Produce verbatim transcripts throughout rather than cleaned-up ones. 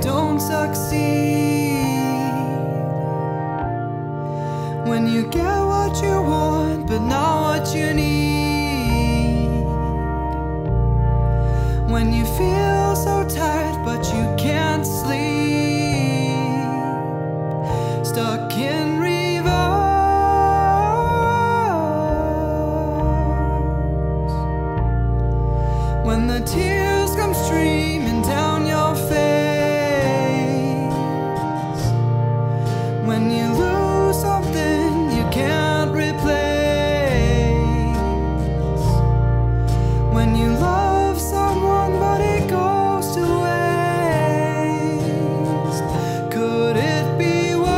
don't succeed, when you get what you want but not what you need, when you feel so tired but you can't sleep, stuck in reverse, when the tears come streaming down your face, when you lose something you can't replace, when you love someone but it goes to waste. Could it be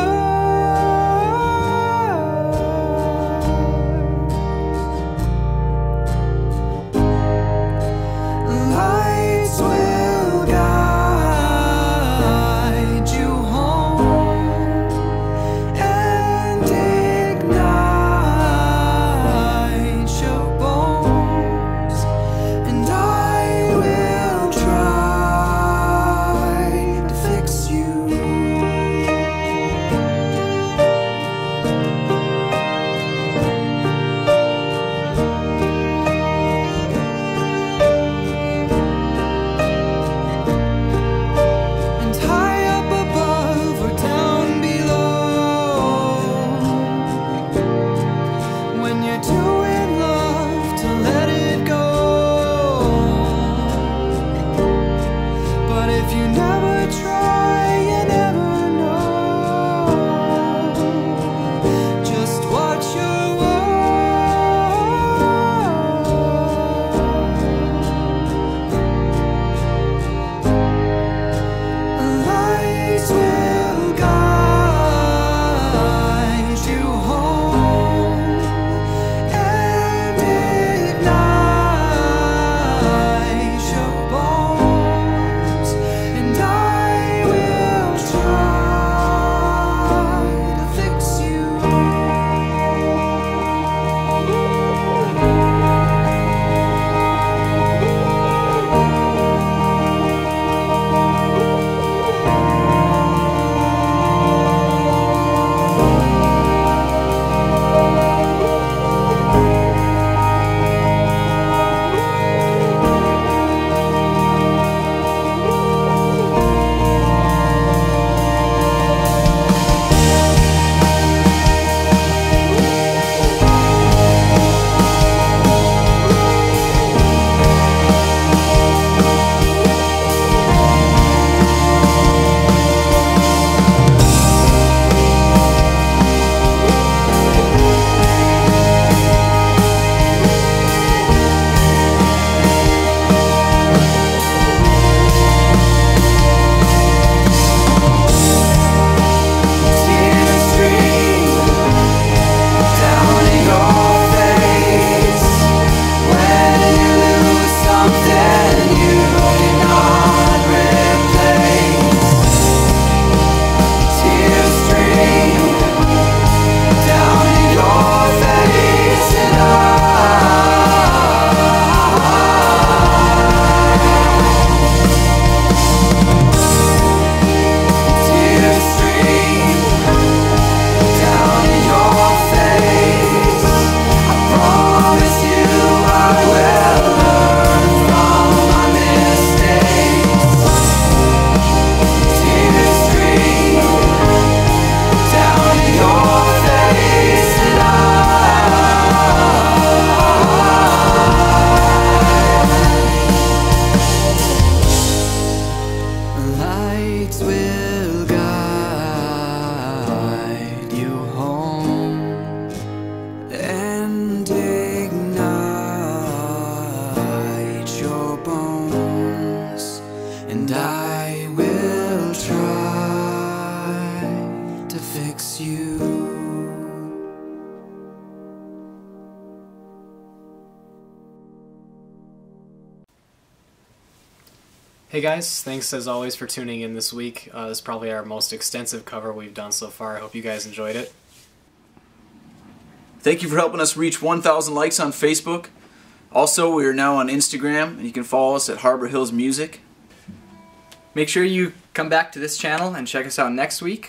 Hey guys, thanks as always for tuning in this week. Uh, this is probably our most extensive cover we've done so far. I hope you guys enjoyed it. Thank you for helping us reach one thousand likes on Facebook. Also, we are now on Instagram, and you can follow us at Harbor Hills Music. Make sure you come back to this channel and check us out next week.